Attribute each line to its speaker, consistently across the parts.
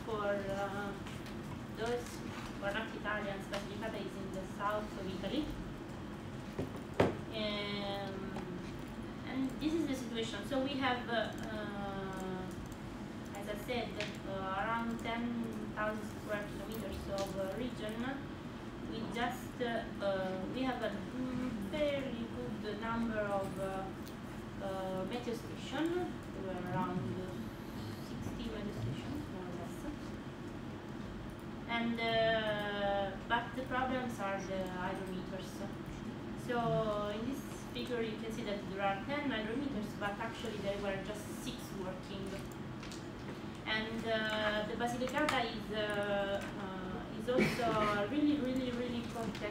Speaker 1: for those who are not Italians, Basilicata is in the south of Italy. And this is the situation. So we have, as I said, around 10,000 square kilometers of region. We just we have a very good number of meteo stations. We're around 60 meteo stations, more or less. And but the problems are the hydrometers. So in this figure you can see that there are 10 hydrometers, but actually there were just 6 working. And the Basilicata is also really complex.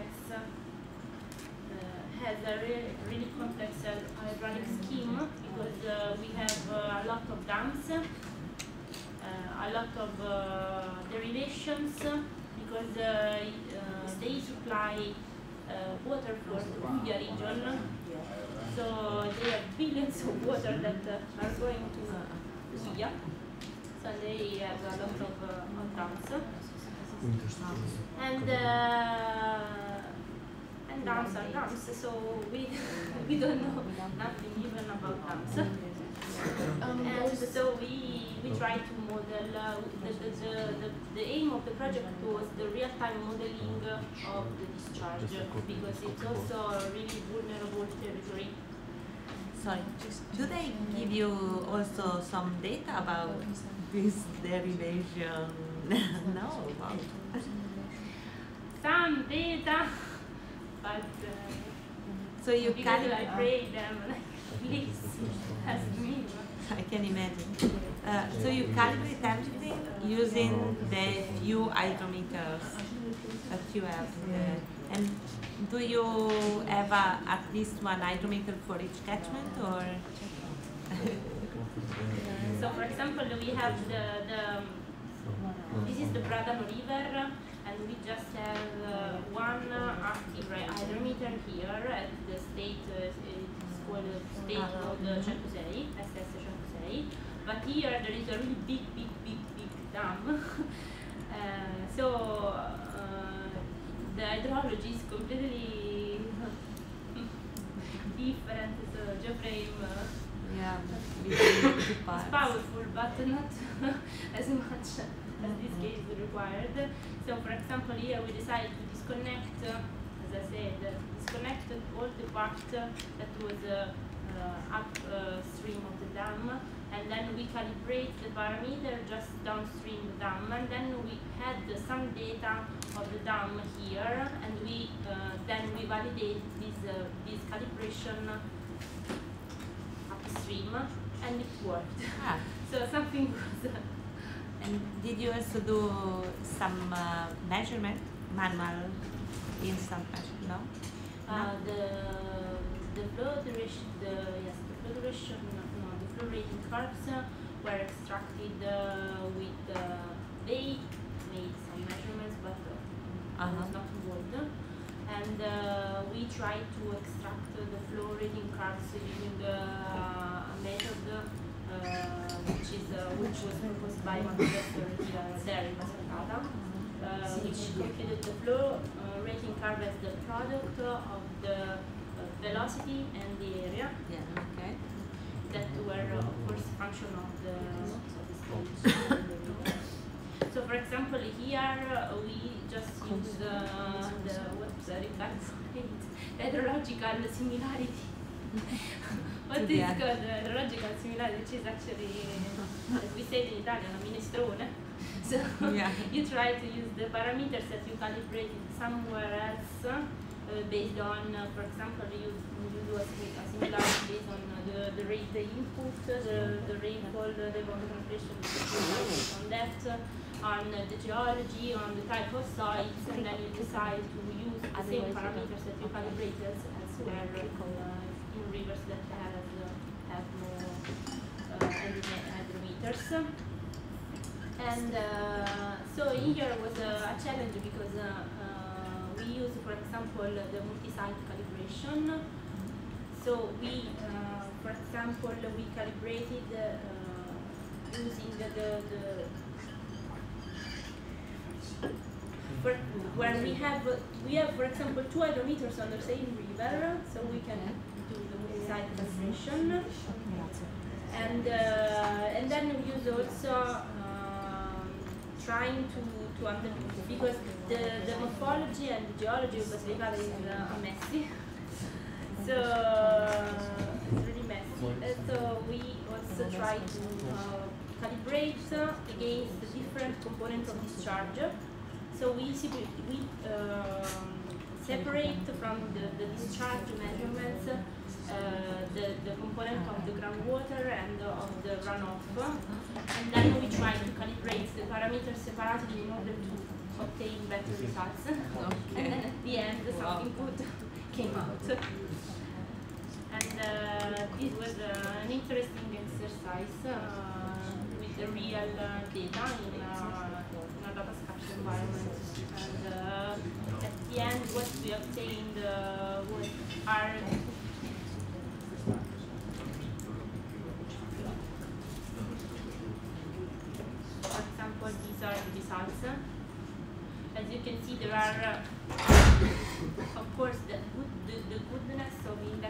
Speaker 1: Has a really complex hydraulic scheme because we have a lot of dams, a lot of derivations, because they supply water for the Puglia region. So they have billions of water that are going to Puglia. So they have a lot of dams. And dams are dams, so we don't know nothing even about dams. And so we try to model, the aim of the project was the real-time modeling of the discharge, because it's also a really vulnerable territory.
Speaker 2: Sorry, do they give you also some data about this derivation? No, about
Speaker 1: some data, but
Speaker 2: so you
Speaker 1: because I pray them, like, please ask me.
Speaker 2: I can imagine. So you calibrate everything using the few hydrometers that you have. And do you have at least one hydrometer for each catchment, or?
Speaker 1: So, for example, we have this is the Bradano River, and we just have one active hydrometer here at the state. It's called State Road 106, SS 106. But here there is a really big dam. So the hydrology is completely different. So geoframe is powerful, but not as much as this case required. So for example, here we decided to disconnect, as I said, disconnect all the part that was upstream of the dam, and then we calibrate the parameter just downstream the dam, and then we had some data of the dam here, and we then we validate this calibration upstream, and it worked. So something was.
Speaker 2: And did you also do some measurement, manual, instant measurement? No.
Speaker 1: The flow duration, the flow rating curves were extracted with they made some measurements, but I was not involved. And we tried to extract the flow rating curves using a method which was proposed by one professor there in Basilicata, which computed the flow rating curve as the product of the velocity and the area.
Speaker 2: Yeah, okay.
Speaker 1: That were, of course, function of the stage. So, for example, here we just use hydrological similarity. What is called hydrological similarity, which is actually, as we say in Italian, a minestrone. So you try to use the parameters that you calibrated somewhere else based on, for example, you do a similarity based on the rate, the input, the rainfall, the concentration on that, on the geology, on the type of sites, and then you decide to use the same parameters that you calibrated elsewhere in rivers that have more hydrometers. And so here was a challenge because we use, for example, the multi-site calibration. So we, for example, we calibrated using where we have, for example, 2 hydrometers on the same river, so we can do the multi-site calibration. And then we use also trying to understand, because the morphology and the geology of Basilicata is messy. So it's really messy. So we also try to calibrate against the different components of discharge. So we separate from the discharge measurements the component of the groundwater and of the runoff, and then we try to calibrate the parameters separately in order to obtain better results. Okay. And then at the end, something good came out. And this was an interesting exercise with the real data in a data scarce environment. And at the end, what we obtained are for example, these are the results. As you can see, there are, of course, the goodness of index,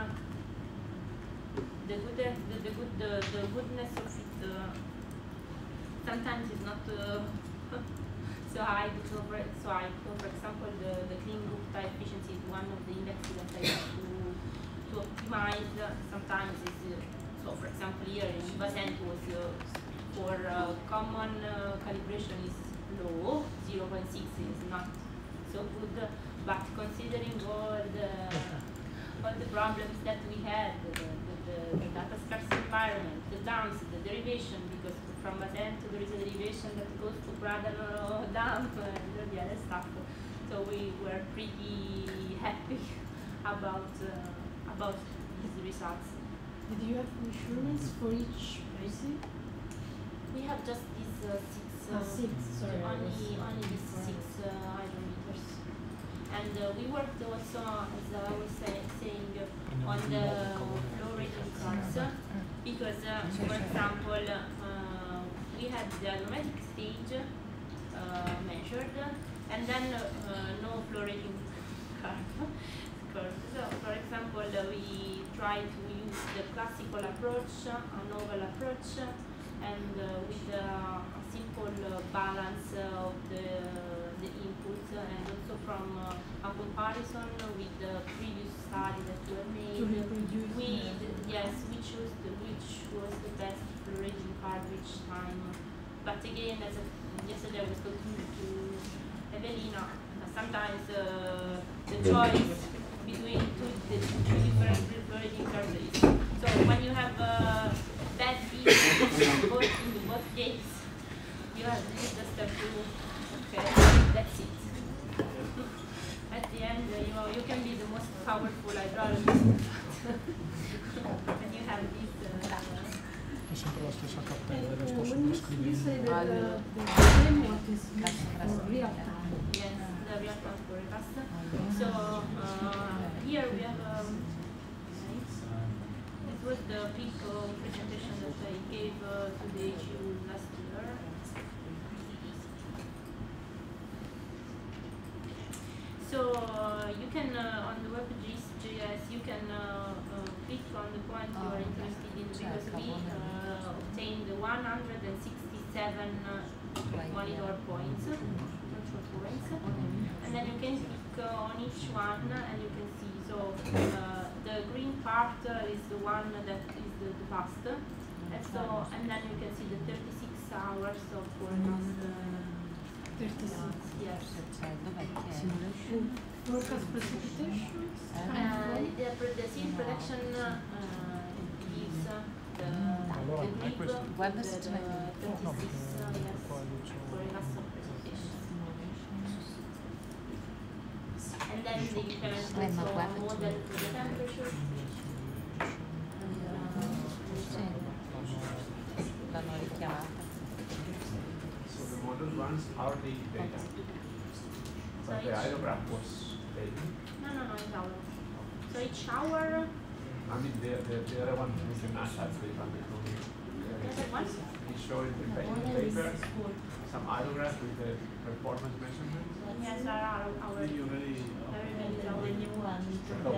Speaker 1: the goodness of it sometimes is not so high. So for example, the clean group type efficiency is one of the indexes that I have to optimize. Sometimes it's so. For example, here in Basent was for common calibration is low, 0.6 is not so good, but considering all the problems that we had, the data scarce environment, the dams, the derivation, because from Basent there is a derivation that goes to Pradano Dam and the other stuff, so we were pretty happy about these results.
Speaker 3: Did you have measurements for each basin?
Speaker 1: We have just these only these 6 hydrometers. And we worked also, as I was saying, on the flow rate results, because, for example, we had the aromatic stage measured, and then no flow rating curve. So, for example, we try to use the classical approach, a novel approach, and with a simple balance of the inputs, and also from a comparison with the previous study that were made. We chose which was the best flow rating curve each time. But again, as yesterday I was talking to Evelina, sometimes the choice between two different flow rating curves. So when you have bad feelings in both cases, you have just have to, okay, that's it. At the end, you can be the most powerful hydrologist, and you have this.
Speaker 4: È sempre la stessa cappella, lo stesso
Speaker 3: You
Speaker 4: prescrivimento.
Speaker 3: say that the framework is for real time.
Speaker 1: Yes, the real time forecast. So here we have. This was the big presentation that I gave to the HU last year. So you can on the web GS you can click on the point you are interested in, because we obtained 167 monitor points, control points, and then you can click on each one and you can see. So the green part is the one that is the past, and then you can see the 36 hours of forecast.
Speaker 3: 36.
Speaker 1: Yes.
Speaker 3: Forecast precipitation?
Speaker 1: The seed production gives the grid, the 36 forecast of precipitation. And then you can also model for the temperature.
Speaker 5: So the model runs our daily data, but the hydrograph was daily.
Speaker 1: No, it's hour. So each hour.
Speaker 5: I mean, the other one we can add that data.
Speaker 1: The other one?
Speaker 5: he showed in the paper some autographs with the performance measurements.
Speaker 1: Yes, our
Speaker 2: The new one.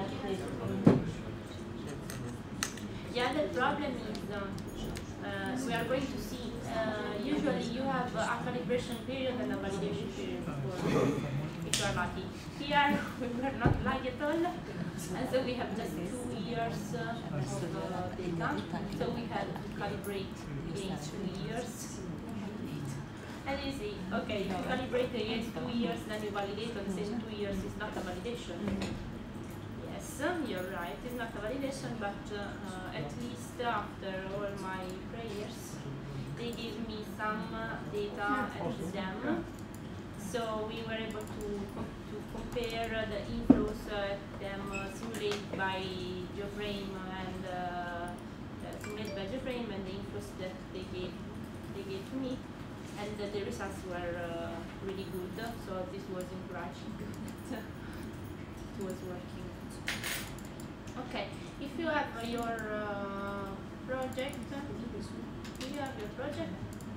Speaker 1: the other problem is we are going to see. Usually you have a calibration period and a validation period if you are lucky. Here we were not lucky at all, and so we have just 2 years of data. So we had to calibrate against 2 years. And you see, okay, if you calibrate against 2 years, then you validate on the same 2 years is not a validation. Yes, you're right, it's not a validation, but at least after all my prayers, they gave me some data at exam. So we were able to compare the inflows them simulated by geoframe and simulated by geoframe and the inflows that they gave to me. And the results were really good, so this was encouraging. It was working. Okay, if you have your project, do you have your project?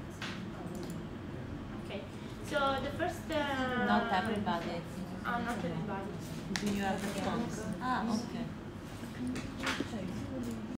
Speaker 1: Okay, so the first...
Speaker 2: Not everybody.
Speaker 1: Not everybody.
Speaker 2: Do you have the response? Ah, okay.